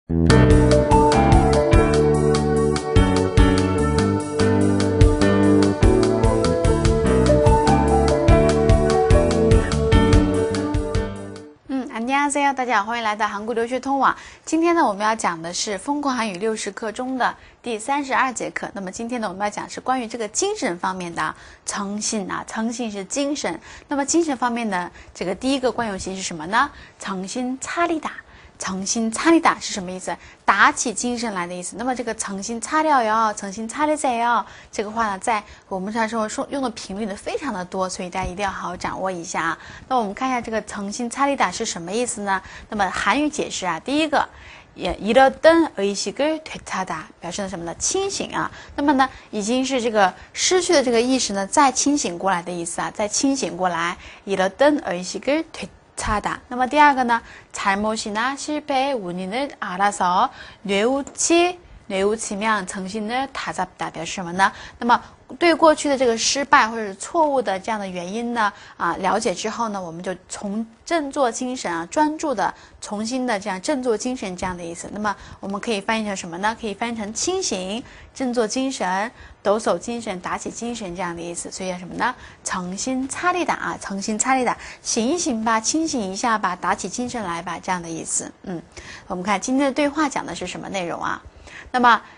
안녕하세요，大家好，欢迎来到韩国留学通网。今天呢，我们要讲的是疯狂韩语60课中的第32节课。那么今天呢，我们要讲是关于这个精神方面的诚信啊，诚信是精神。那么精神方面的这个第一个惯用型是什么呢？诚心擦里打。诚心擦里打是什么意思？打起精神来的意思。那么这个诚心擦了哟，诚心擦里在哟，这个话呢，在我们日常生活中用的频率呢非常的多，所以大家一定要好好掌握一下啊。那我们看一下这个诚心擦里打是什么意思呢？那么韩语解释啊，第一个。잃었던 의식을 되찾아表示的什么呢？清醒啊。那么呢，已经是这个失去的这个意识呢，再清醒过来的意思啊，再清醒过来。잃었던 의식을 되찾아。那么第二个呢，잘못이나 실패의 원인을 알아서 뇌우치면 정신을 다잡다表示什么呢？那么对过去的这个失败或者是错误的这样的原因呢，了解之后呢，我们就振作精神啊，专注的重新的这样振作精神这样的意思。那么我们可以翻译成什么呢？可以翻译成清醒、振作精神、抖擞精神、打起精神这样的意思。所以叫什么呢？诚心擦里打啊，诚心擦里打，醒一醒吧，清醒一下吧，打起精神来吧，这样的意思。我们看今天的对话讲的是什么内容啊？那么